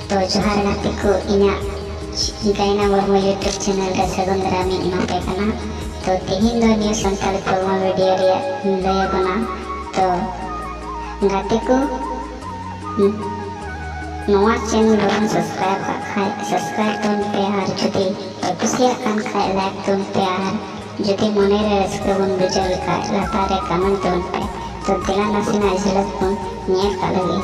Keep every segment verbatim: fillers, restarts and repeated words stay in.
तो जोहार गाते को इना गायना मुर्मू यूट्यूब चैनल रे सगुन दारामी एमापे कना। तो तेहिन दो न्यू संताल प्रोमो वीडियो रे लय बना। तो गाते को नवा चैनल बन सब्सक्राइब खाय सब्सक्राइब तुम पे आर जुदी कुसिया कान खाय लाइक तुम पे आर जुदी मने रे रस्का बन बुझल का लातारे कमेंट तुम पे। तो दिला नसीना झलक बन निया का लगे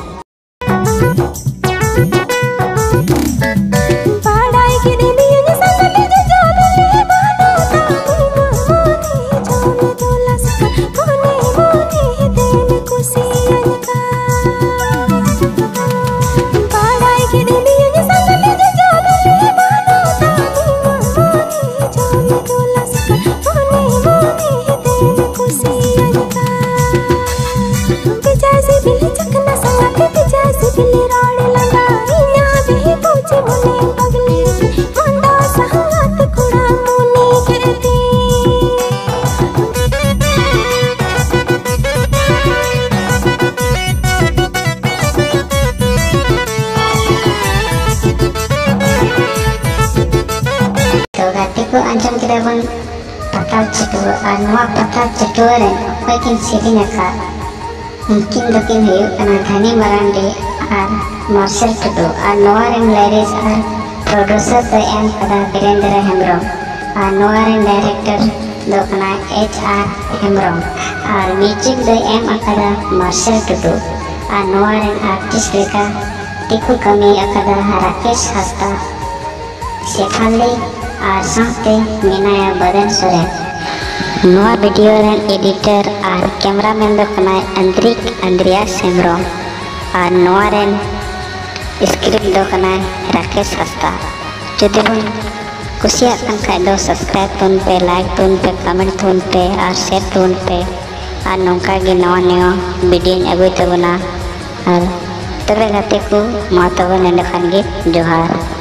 अंजम के बन पता चटुआ और नवा पता चटुआ रे कोई सेटिंग का मुमकिन दकिन हुई कना धनी मरांडी और मार्शल टुडू और नवा रे लिरिक्स और प्रोड्यूसर द एम कदा वीरेंद्र हेम्ब्रम और नवा रे डायरेक्टर दो कना एच आर हेम्ब्रम और म्यूजिक द एम कदा मार्शल टुडू और नवा रे आर्टिस्ट लेका टिकु कमी कदा राकेश हस्ता शेखाली और साथे मीनाया बदन सोरेन। नवा वीडियो रेन एडिटर और कैमरामैन दो कनाय अंद्रिक अंद्रियास हेम्ब्रम और नवा रेन स्क्रिप्ट दो कनाय राकेश हस्ता। जुदी बन कुसिया कान खाय दो सब्सक्राइब तुन पे लाइक तुन पे कमेंट तुन पे और शेयर तुन पे और नौका गे नवा नवा वीडियो अगुई तबना और तबे गाते को मा तबे नेंडे खान गे जोहार।